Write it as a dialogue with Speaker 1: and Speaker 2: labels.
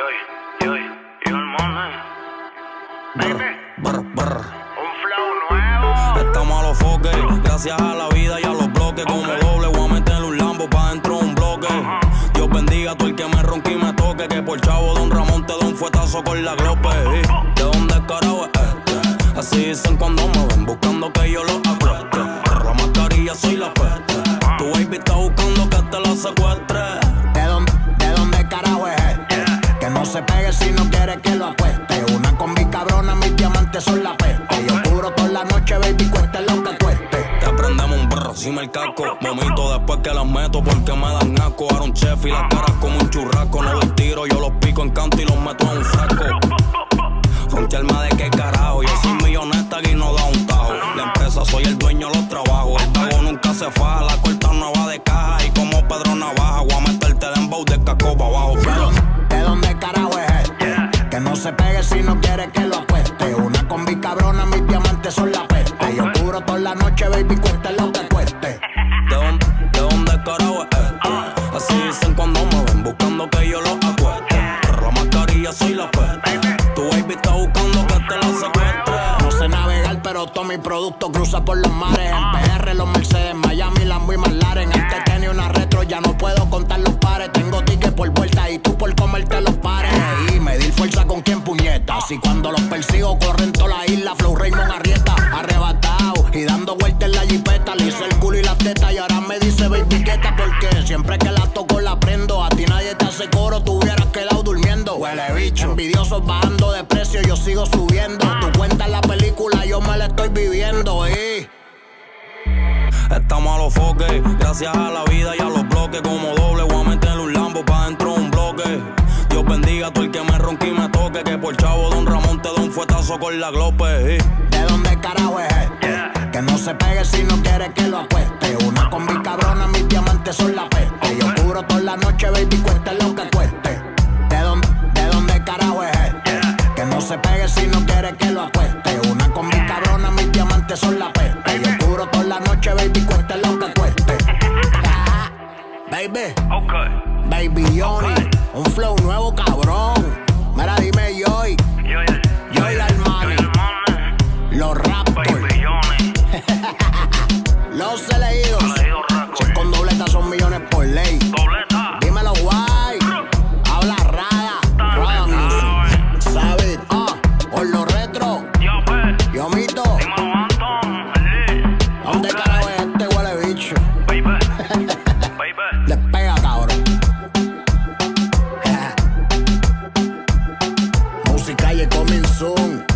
Speaker 1: Yo el money. Baby. Un flow nuevo.
Speaker 2: Estamos a los foques, gracias a la vida y a los bloques. Como doble voy a meterle un lambo pa' dentro de un bloque. Dios bendiga a todo el que me ronque y me toque. Que por chavo Don Ramón te da un fuetazo con la glope. ¿De dónde carajo es este? Así dicen cuando me ven buscando que yo los acueste. Por la mascarilla soy la peste. Tu baby está buscando que te la secuestre.
Speaker 3: ¿De dónde carajo es este? Que no se pegue si no quiere que lo acueste. Una combi cabrona, mis diamantes son la peste. Yo cubro toda la noche, baby, cueste lo que cueste.
Speaker 2: Te aprendemos un brr, si me el casco. Vomito después que las meto porque me dan asco. Ahora un chef y las caras como un churrasco. No doy tiro, yo los pico en canto y los meto en un frasco. Ronquearme de qué carajo. Yo soy milloneta y no da un tajo. La empresa soy el dueño, los trabajos. El pago nunca se faja, la corta nueva de caja. Y como Pedro Navaja, voy a meterte de dembow de casco pa' abajo.
Speaker 3: ¿De dónde carajo es este? Que no se pegue si no quiere que lo acueste. Una combi cabrona, mis diamantes son la peste. Yo cubro toda la noche, baby, cueste lo que cueste.
Speaker 2: ¿De dónde carajo es este? Así dicen cuando me ven buscando que yo los acueste. Por la mascarilla soy la peste. Tu baby está buscando que te la secuestre.
Speaker 3: No sé navegar, pero todo mi producto cruza por los mares. En PR, los Mercedes, Miami, Lambo y McLaren. Antes tenía una retro, ya no puedo contar los pares. Tengo tickets por vuelta y tú por comerte los pares. Y medir fuerza con quien puñetas. Y cuando los persigo, corren toda la isla. Flow Raymond Arrieta, arrebatado y dando vueltas en la jipeta. Le hice el culo y las tetas y ahora me dice baby quieta. Porque siempre que la toco la prendo. A ti nadie te hace coro, tú hubieras quedado durmiendo. Huele bicho. Envidiosos bajando de precio, yo sigo subiendo. Tú cuentas la película, yo me la estoy viviendo.
Speaker 2: Estamos a los foques, gracias a la vida y a los bloques. Como doble voy a meterle un lambo pa' dentro de un bloque. Dios bendiga a todo el que me ronque y me toque. Que por chavo Don Ramón te da un fuetazo con la glope.
Speaker 3: ¿De dónde carajo es este? Que no se pegue si no quiere que lo acueste. Una combi cabrona, mis diamantes son la peste. Yo cubro toda la noche, baby, cueste lo que cueste. ¿De dónde carajo es este? Que no se pegue si no quiere que lo acueste. Una combi cabrona, mis diamantes son la peste. Yo cubro toda la noche, baby, cueste lo que cueste. Baby, baby Johnny, un flow nuevo cabrón. Mira, dime Joy, Joy Armani, los Raptors, los elegidos. Si es con dobleta son millones por ley. Dímelo guay, habla Rada Music, ¿sabes? Por los retro, yo mito. ¿Dónde carajo es este huele bicho? Despega, cabrón. Musicalle coming soon.